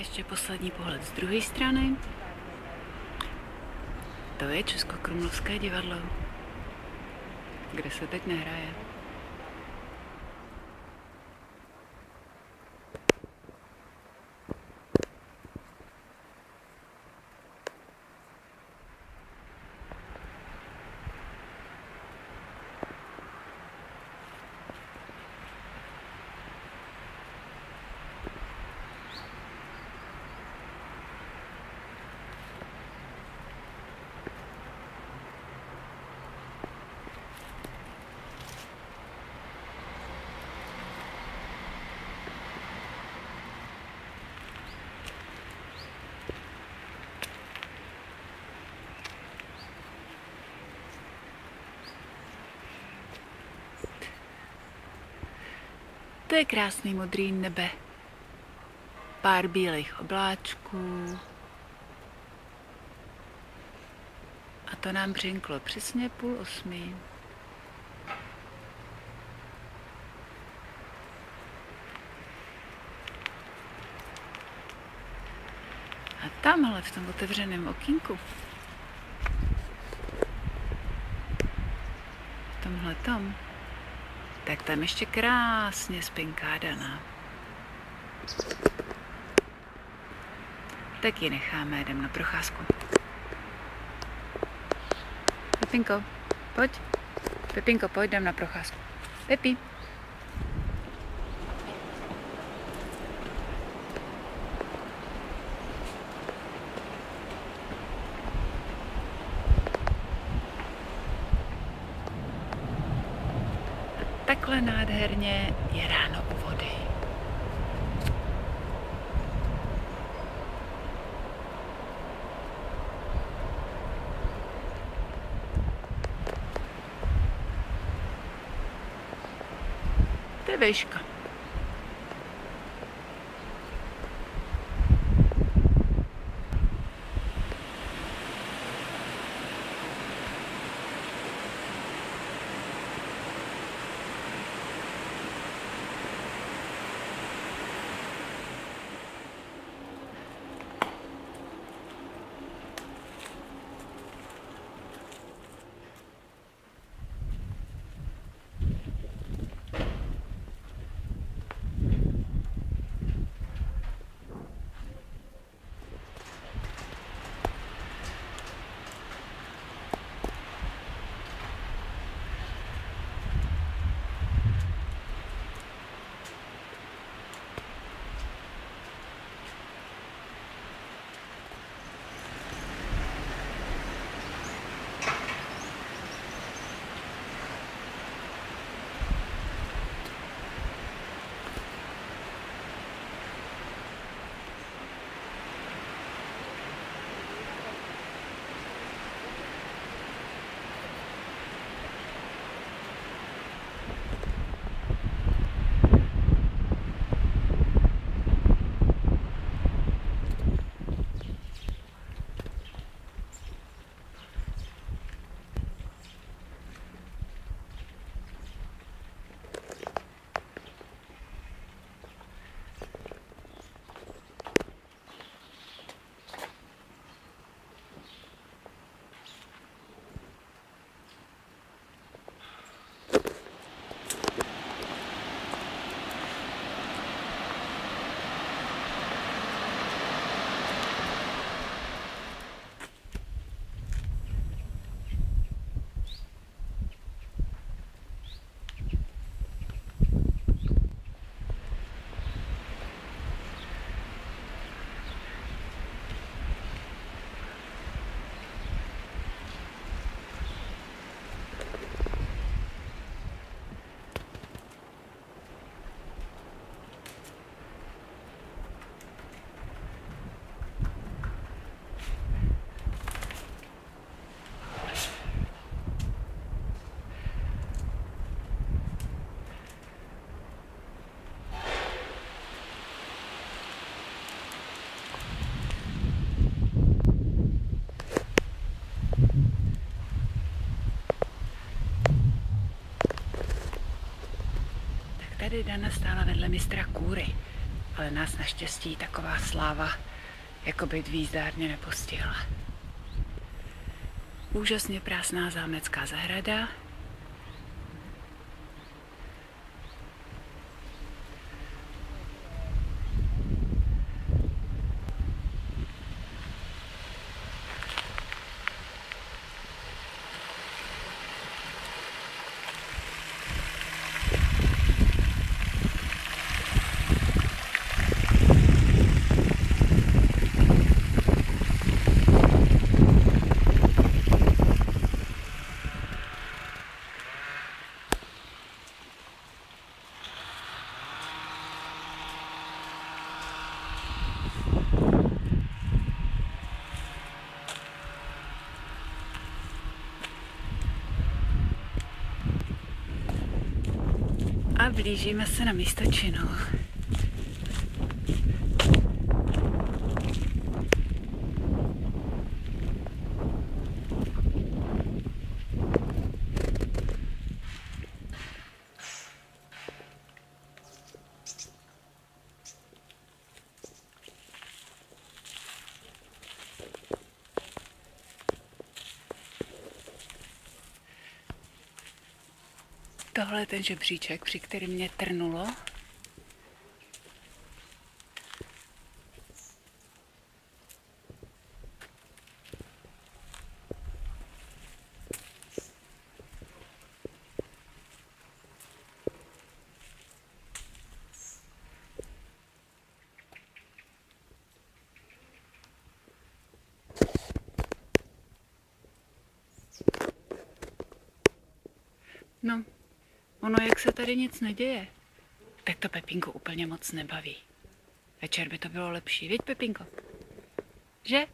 ještě poslední pohled z druhé strany. To je Českokrumlovské divadlo, kde se teď nehraje. To je krásný modrý nebe. Pár bílých obláčků. A to nám břinklo přesně 7:30. A tamhle v tom otevřeném okýnku, v tomhletom, tak tam ještě krásně spinká Dana. Tak ji necháme, jdem na procházku. Pepinko, pojď. Pepinko, pojď, jdem na procházku. Pepi. Takhle nádherně je ráno u vody. To je výška. Tady Dana stála vedle mistra Kůry. ale nás naštěstí taková sláva jako být v jízdárně nepostihla. Úžasně krásná zámecká zahrada. A blížíme se na místo činu. Tohle je ten žebříček, při kterým mě trnulo. No, ono jak se tady nic neděje, tak to Pepínku úplně moc nebaví. Večer by to bylo lepší, viď Pepínko? Že?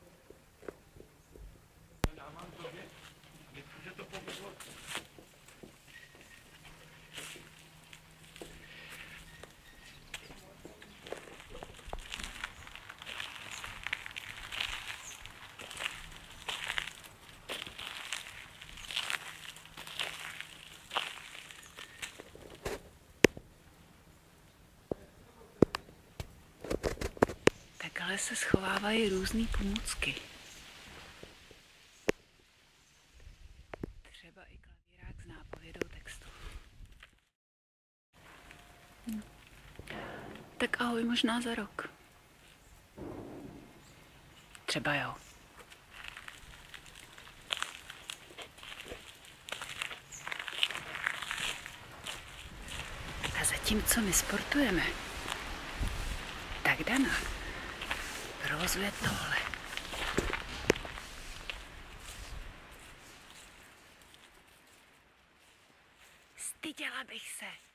Takhle se schovávají různé pomůcky. Třeba i klavírák s nápovědou textu. Tak ahoj, možná za rok. Třeba jo. A zatímco my sportujeme, tak Dana provozuje tohle. Styděla bych se.